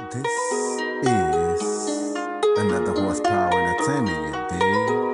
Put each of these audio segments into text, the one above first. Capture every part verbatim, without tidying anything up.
This is another horsepower entertainment, you dig?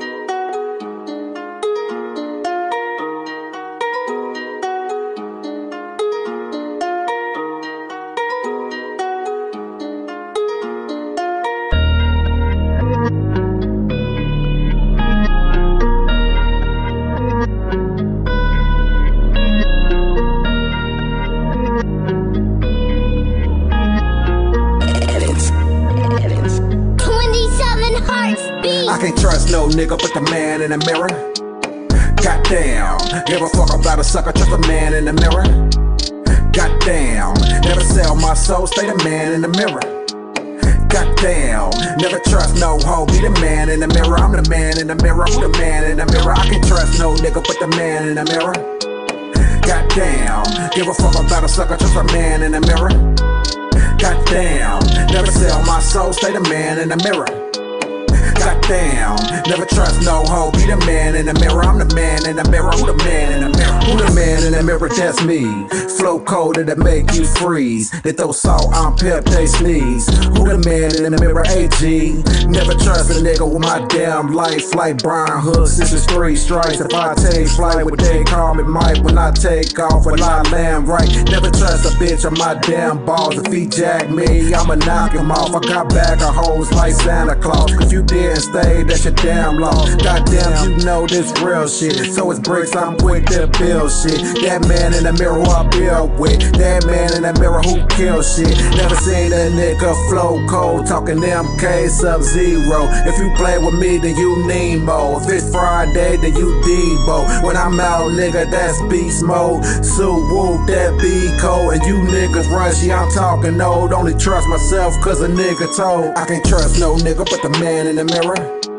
I can't trust no nigga but the man in the mirror. Goddamn, give a fuck about a sucker, trust the man in the mirror. Goddamn, never sell my soul, stay the man in the mirror. Goddamn, never trust no hoe, be the man in the mirror. I'm the man in the mirror, who the man in the mirror? I can't trust no nigga but the man in the mirror. Goddamn, give a fuck about a sucker, trust the man in the mirror. Goddamn, never sell my soul, stay the man in the mirror. Goddamn, never trust no hoe, be the man in the mirror. I'm the man in the mirror, who the man in the mirror? Who the man in the mirror? That's me. Flow colder to make you freeze. They throw salt on pep, they sneeze. Who the man in the mirror? A G. Never trust a nigga with my damn life. Like Brian Hood, six three strikes. If I take flight, what they call me Mike. When I take off, when I land right. Never trust a bitch on my damn balls. If he jack me, I'ma knock him off. I got back of hoes like Santa Claus. If you did and stay, that's your damn loss. Goddamn, you know this real shit. So it's bricks, I'm quick to build shit. That man in the mirror who I build with. That man in the mirror who kill shit. Never seen a nigga flow cold, talking M K sub zero. If you play with me, then you Nemo. If it's Friday, then you Debo. When I'm out, nigga, that's beast mode. So whoop, that be cold. And you niggas rushy, I'm talking old. Only trust myself cause a nigga told. I can't trust no nigga but the man in the mirror.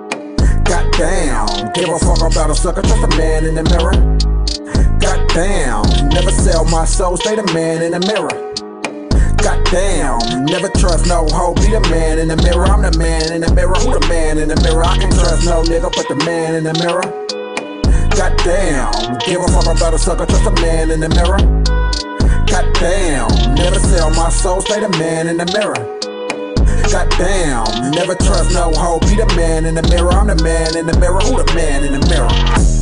Goddamn, give a fuck about a sucker, trust the man in the mirror. Goddamn, never sell my soul, stay the man in the mirror. Goddamn, never trust no hoe, be the man in the mirror. I'm the man in the mirror, who the man in the mirror? I can't trust no nigga but the man in the mirror. Goddamn, give a fuck about a sucker, trust the man in the mirror. Goddamn, never sell my soul, stay the man in the mirror. Goddamn, never trust no hoe, be the man in the mirror. I'm the man in the mirror, who the man in the mirror?